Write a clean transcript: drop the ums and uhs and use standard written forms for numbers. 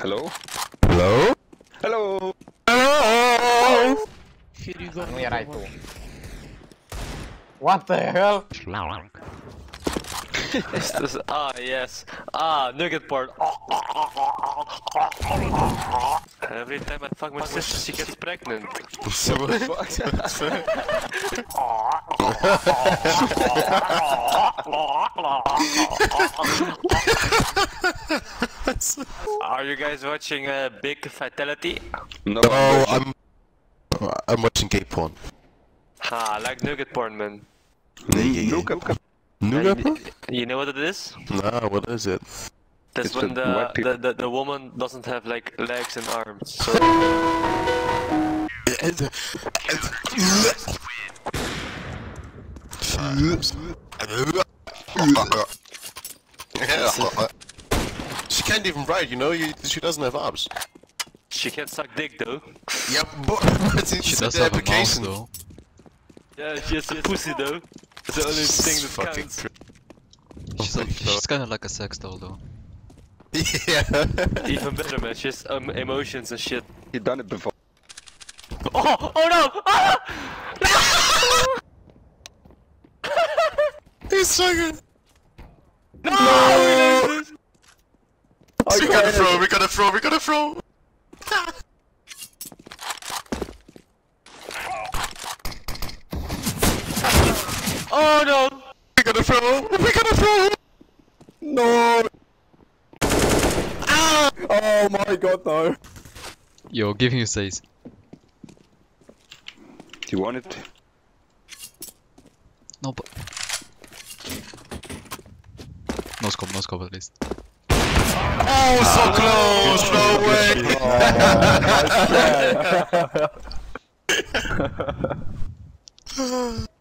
Hello? Hello? Hello? Hello? Here you go. Where I go? What the hell? Schlöng. Is this, yes. Nugget porn. Every time I fuck my sister, she gets pregnant. So what? Are you guys watching Big Fatality? No, No, I'm watching gay porn. I like nugget porn, man. Nougat. Nougat porn? You know what it is? No, what is it? That's It's when the white people. the woman doesn't have like legs and arms. So She can't even write, you know? She doesn't have arms. she can suck dick though. Yep, but She does have a mouse though. Yeah, she has a pussy though. It's the only thing that Fucking counts. She's kinda like a sex doll though. Yeah. Even better, man. She has emotions and shit. You done it before. Oh! Oh no! Ah! He's so good. No! We gotta throw, we gotta throw, we gotta throw. Oh no! We gotta throw, we gotta throw. No! Ah! Oh my god, no! Yo, give him a says. Do you want it? No, but no scope at least. Oh, so close, no way. Oh, nice try.